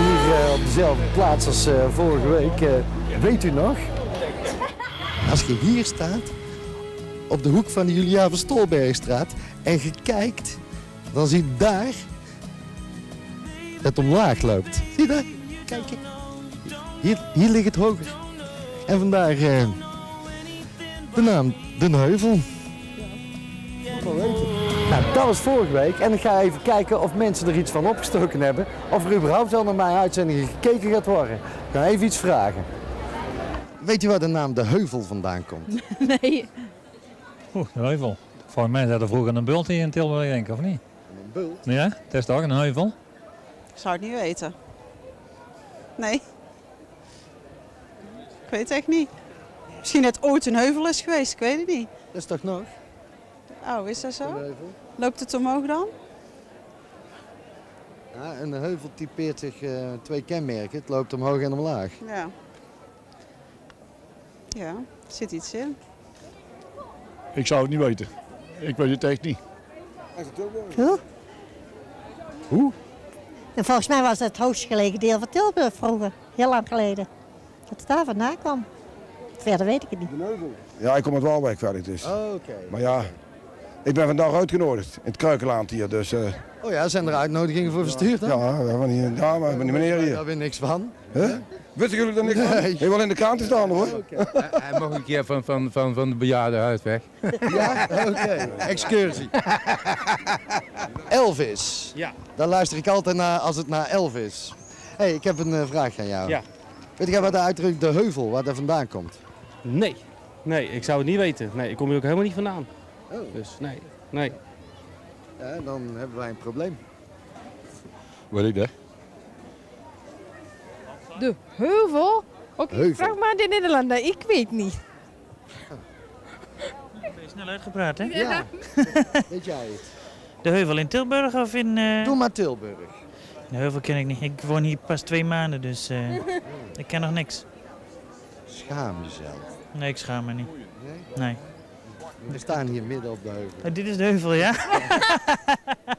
hier op dezelfde plaats als vorige week. Weet u nog? Als je hier staat, op de hoek van de Juliaan van Stolbergstraat, en je kijkt, dan zie je daar dat het omlaag loopt. Zie je dat? Kijk. Hier ligt het hoger. En vandaar de naam Den Heuvel. Nou, dat was vorige week en ik ga even kijken of mensen er iets van opgestoken hebben. Of er überhaupt wel naar mijn uitzendingen gekeken gaat worden. Ik ga even iets vragen. Weet u waar de naam De Heuvel vandaan komt? Nee. Oeh, de heuvel. Volgens mij zat er vroeger een bult hier in Tilburg, denk ik, of niet? Een bult? Ja, dat is toch een heuvel? Ik zou het niet weten. Nee. Ik weet het echt niet. Misschien dat ooit een heuvel is geweest, ik weet het niet. Dat is toch nog? Oh, is dat De zo? heuvel? Loopt het omhoog dan? Ja, een heuvel typeert zich twee kenmerken. Het loopt omhoog en omlaag. Ja. Ja, er zit iets in. Ik zou het niet weten. Ik weet het echt niet. Hoe? Hoe? En volgens mij was het het hoogst gelegen deel van Tilburg vroeger, heel lang geleden. Dat het daar vandaan kwam. Verder weet ik het niet. Ja, ik kom uit Waalwijk verder dus. Oh, oké. Maar ja, ik ben vandaag uitgenodigd in het Kruikeland hier. Dus, Oh ja, zijn er uitnodigingen voor verstuurd dan? ja, van die meneer Daar hier. weer niks van. Huh? Wisten jullie er niks van? Nee. Hij wel in de krant te staan hoor. Hij mag een keer van de bejaardenhuis weg. Ja, oké. Excursie. Elvis. Ja. Daar luister ik altijd naar als het naar Elvis. Hey, ik heb een vraag aan jou. Ja. Weet je waar de uitdruk De Heuvel, waar dat vandaan komt? Nee, ik zou het niet weten. Nee, ik kom hier ook helemaal niet vandaan. Oh. Dus nee. Ja, dan hebben wij een probleem. Weet ik dat? De heuvel? Oké, Heuvel. vraag maar aan de Nederlander. Ik weet niet. Ben je snel uitgepraat, hè? Ja. Weet jij het? De heuvel in Tilburg of in... Doe maar Tilburg. De heuvel ken ik niet. Ik woon hier pas 2 maanden, dus ik ken nog niks. Schaam jezelf. Nee, ik schaam me niet. Nee? Nee. We staan hier midden op de heuvel. Dit is de heuvel, ja?